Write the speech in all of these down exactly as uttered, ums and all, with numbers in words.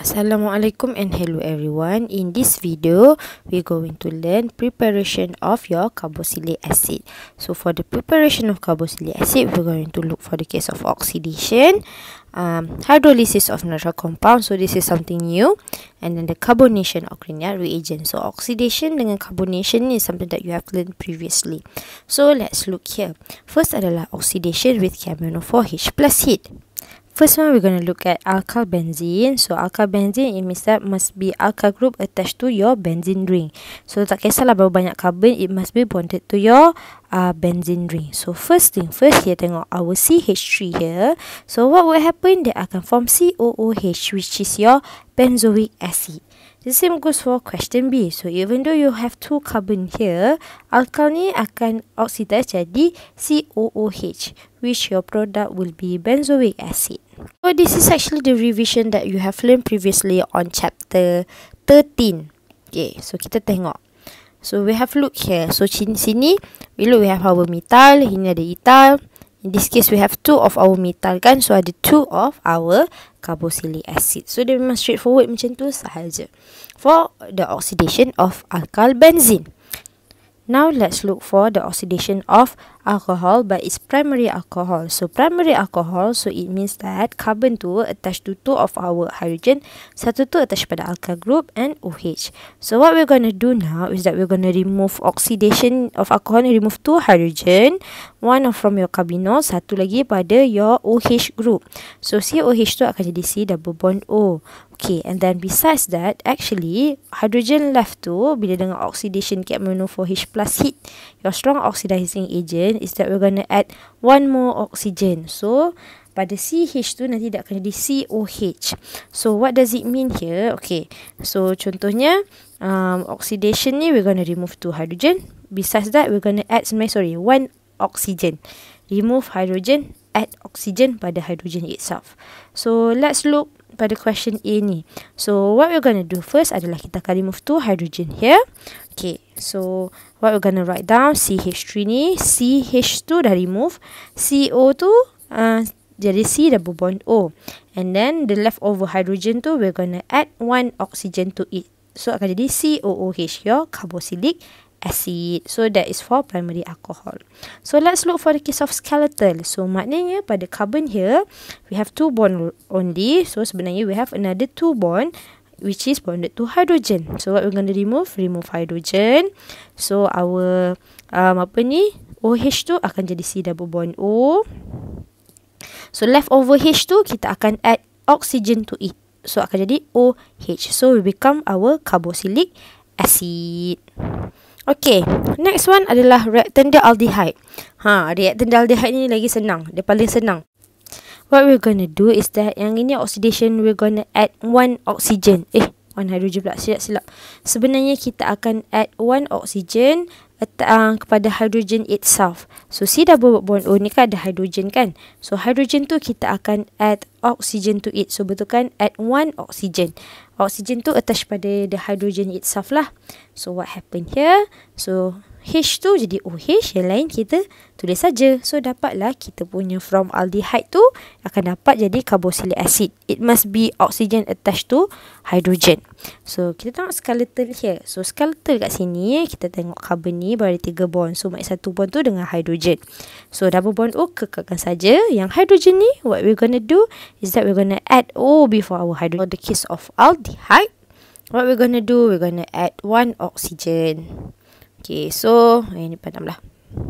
Assalamualaikum and hello everyone. In this video, we're going to learn preparation of your carboxylic acid. So for the preparation of carboxylic acid, we're going to look for the case of oxidation, um, hydrolysis of natural compound. So this is something new. And then the carbonation of Grignard reagent. So oxidation dengan carbonation is something that you have learned previously. So let's look here. First adalah oxidation with C a M N O four H plus heat. First one, we're going to look at alkyl benzene. So, alkyl benzene, it means that must be alkyl group attached to your benzene ring. So, tak kisahlah berapa banyak carbon, it must be bonded to your uh, benzene ring. So, first thing first, here tengok our C H three here. So, what will happen? Dia akan form C O O H, which is your benzoic acid. The same goes for question B. So, even though you have two carbon here, alkyl ni akan oxidize jadi C O O H, which your product will be benzoic acid. So, this is actually the revision that you have learned previously on chapter thirteen. Okay, so kita tengok. So, we have look here. So, sini, we look, we have our methyl, ini ada ethyl. In this case, we have two of our methyl kan. So, ada two of our carboxylic acid. So, dia memang straightforward macam tu sahaja. For the oxidation of alkyl benzene. Now, let's look for the oxidation of alcohol by its primary alcohol. So, primary alcohol, so it means that carbon tu attached to two of our hydrogen, satu tu attached pada alkyl group and OH. So, what we're going to do now is that we're going to remove oxidation of alcohol and remove two hydrogen, one from your carbonyl, satu lagi pada your OH group. So, C O H tu akan jadi C double bond O. Okay, and then besides that, actually, hydrogen left tu, bila dengan oxidation C a M N O four H plus heat, your strong oxidizing agent is that we're going to add one more oxygen. So, pada C H tu nanti dia akan jadi C O H. So, what does it mean here? Okay, so contohnya, um, oxidation ni, we're going to remove two hydrogen. Besides that, we're going to add, sorry, one oxygen. Remove hydrogen, add oxygen pada hydrogen itself. So, let's look pada question A ni. So, what we're going to do first adalah kita akan remove two hydrogen here. Okay, so what we're going to write down, C H three ni, C H two dah remove, C O tu uh, jadi C double bond O. And then, the leftover hydrogen tu, we're going to add one oxygen to it. So, akan jadi C O O H, your carboxylic acid. So, that is for primary alcohol. So, let's look for the case of skeletal. So, maknanya pada carbon here, we have two bond only. So, sebenarnya we have another two bond, which is bonded to hydrogen. So, what we're going to remove? Remove hydrogen. So, our, um, apa ni? OH tu akan jadi C double bond O. So, leftover H tu, kita akan add oxygen to it. So, akan jadi OH. So, we become our carboxylic acid. Okay, next one adalah reactandialdehyde. Ha, reactandialdehyde ni lagi senang. Dia paling senang. What we're going to do is that yang ini oxidation, we're going to add one oxygen. Eh, one hydrogen pula. Silap-silap. Sebenarnya kita akan add one oxygen uh, kepada hydrogen itself. So, C double bond O ni kan ada hydrogen kan. So, hydrogen tu kita akan add oxygen to it. So, betul kan? Add one oxygen. Oxygen tu attach pada the hydrogen itself lah. So, what happen here? So, H tu jadi OH, yang lain kita tulis saja. So, dapatlah kita punya from aldehyde tu akan dapat jadi carboxylic acid. It must be oxygen attached to hydrogen. So, kita tengok skeletal here. So, skeletal kat sini, kita tengok carbon ni baru ada tiga bond. So, maknanya satu bond tu dengan hydrogen. So, double bond O kekalkan saja. Yang hydrogen ni, what we're gonna do is that we're gonna add O before our hydrogen. For the case of aldehyde, what we're gonna do, we're gonna add one oxygen. Okay, so ini padam lah.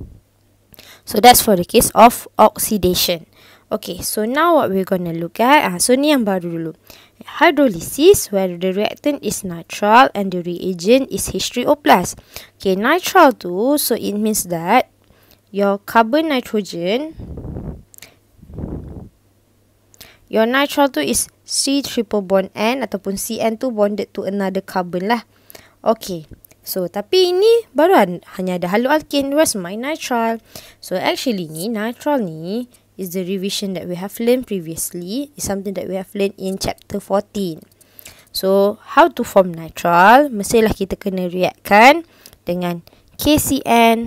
So that's for the case of oxidation. Okay, so now what we're gonna look at, ah, so ni yang baru dulu. Hydrolysis, where the reactant is nitrile and the reagent is H three O plus. Okay, nitrile tu, so it means that your carbon nitrogen, your nitrile tu is C triple bond N ataupun C N tu bonded to another carbon lah. Okay. So, tapi ini baru hanya ada haloalkane. Where's my nitrile? So, actually ni, nitrile ni is the revision that we have learned previously. It's something that we have learned in chapter fourteen. So, how to form nitrile? Mestilah kita kena reactkan dengan K C N,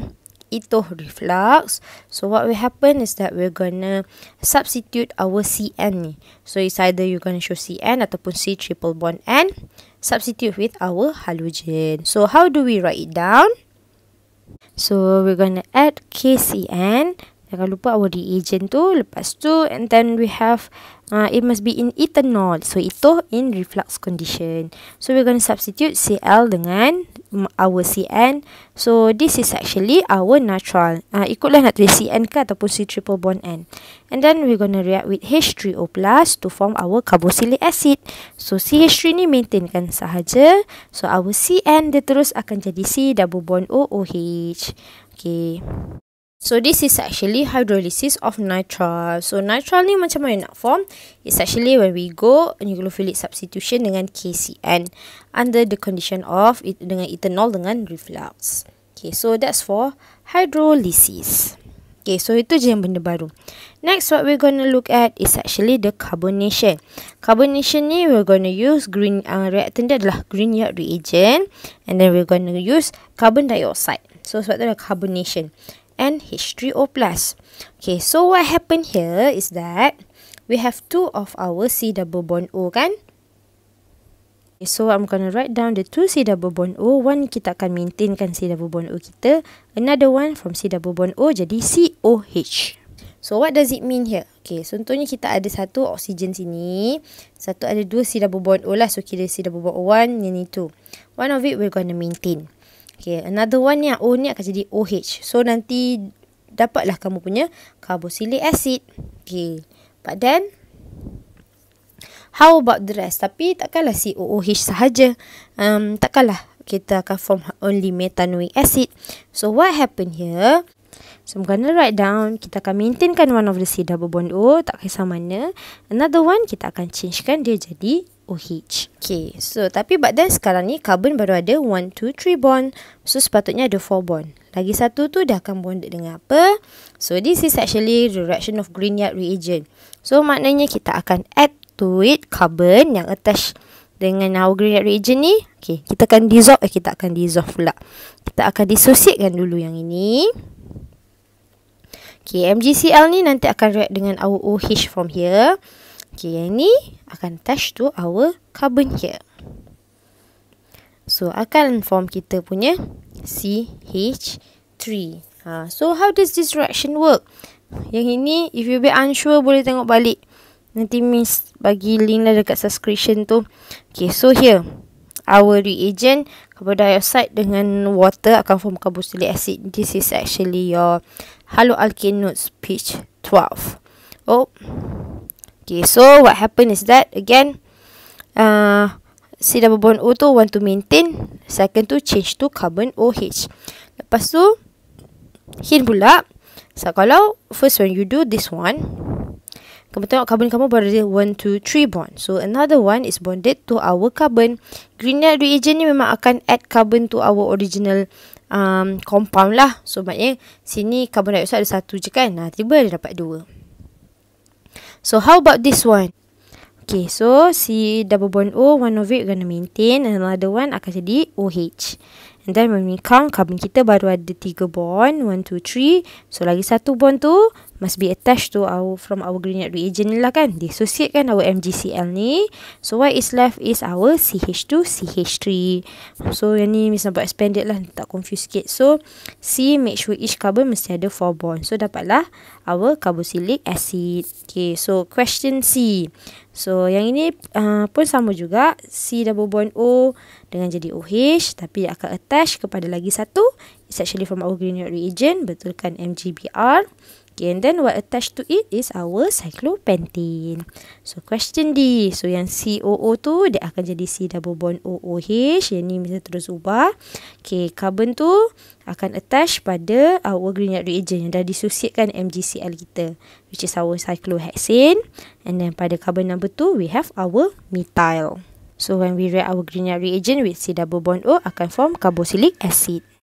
itoh reflux. So what will happen is that we're gonna substitute our C N ni. So it's either you're gonna show C N ataupun C triple bond N. Substitute with our halogen. So how do we write it down? So we're gonna add K C N. Jangan lupa our reagent tu. Lepas tu, and then we have, uh, it must be in ethanol. So, itu in reflux condition. So, we're going to substitute Cl dengan our C N. So, this is actually our nitrile. Uh, ikutlah nak tulis C N ke ataupun C triple bond N. And then, we're going to react with H three O plus to form our carboxylic acid. So, C H three ni maintainkan sahaja. So, our C N dia terus akan jadi C double bond O OH. Okay. So this is actually hydrolysis of nitrile. So nitrile ni macam mana nak form? It's actually when we go nucleophilic substitution dengan K C N under the condition of it, dengan ethanol dengan reflux. Okay, so that's for hydrolysis. Okay, so itu je yang benda baru. Next, what we're going to look at is actually the carbonation. Carbonation ni we're going to use green uh, reactant dia adalah Grignard reagent, and then we're going to use carbon dioxide. So sebab tu adalah carbonation. And H three O plus. Okay, so what happened here is that we have two of our C double bond O kan? Okay, so I'm going to write down the two C double bond O. One kita akan maintainkan C double bond O kita. Another one from C double bond O jadi C O H. So what does it mean here? Okay, contohnya kita ada satu oksigen sini. Satu ada dua C double bond O lah. So kira C double bond O one, yang ni two. One of it we're going to maintain. Okay, another one ni, O ni akan jadi O H. So, nanti dapatlah kamu punya carboxylic acid. Okay, but then, how about the rest? Tapi, takkanlah C O O H sahaja. Um, takkanlah kita akan form only methanoic acid. So, what happened here? So, I'm gonna write down, kita akan maintainkan one of the C double bond O, tak kisah mana. Another one, kita akan changekan dia jadi O H. Okay, so tapi but then sekarang ni carbon baru ada one, two, three bond. So sepatutnya ada four bond. Lagi satu tu dah akan bonded dengan apa? So this is actually the reaction of Grignard reagent. So maknanya kita akan add to it carbon yang attach dengan our Grignard reagent ni. Okay, kita akan dissolve, eh, kita akan dissolve pula. Kita akan dissociatekan dulu yang ini. Okay, M G C L ni nanti akan react dengan our O H from here. Okay, yang ni akan attach to our carbon here. So, akan form kita punya C H three. Ha, so, how does this reaction work? Yang ini, if you be unsure, boleh tengok balik. Nanti Miss bagi link lah dekat subscription tu. Okay, so here. Our reagent, carbon dioxide dengan water akan form carboxylic acid. This is actually your haloalkane notes, page twelve. Oh. Okay, so what happened is that, again, uh, C double bond O tu want to maintain, second tu change to carbon O H. Lepas tu, hint pula, so kalau first when you do this one, kamu tengok carbon kamu baru ada one, two, three bond. So, another one is bonded to our carbon. Grignard reagent ni memang akan add carbon to our original um, compound lah. So, maknanya sini carbon dioxide ada satu je kan. Nah, tiba dia dapat dua. So, how about this one? Okay, so C double bond O, one of it gonna maintain, and another one akan jadi O H. And then when we count, carbon kita baru ada tiga bond, one, two, three. So, lagi satu bond tu must be attached to our from our Grignard reagent ni lah kan. Dissociatekan our M G C L ni. So, what is left is our C H two, C H three. So, yang ni Miss nak buat expanded lah, tak confuse sikit. So, C make sure each carbon mesti ada four bond. So, dapatlah our carboxylic acid. Okay, so question C. So, yang ini uh, pun sama juga. C double bond O dengan jadi O H. Tapi akan attach kepada lagi satu. It's actually from our Grignard reagent. Betulkan M G B R. Okay, and then what attached to it is our cyclopentane. So, question D. So, yang C O O tu, dia akan jadi C double bond O O H. Yang ni bisa terus ubah. Okay, carbon tu akan attach pada our Grignard reagent yang dah dissociatekan M G C L kita, which is our cyclohexane. And then pada carbon number two, we have our methyl. So, when we react our Grignard reagent with C double bond O, akan form carboxylic acid.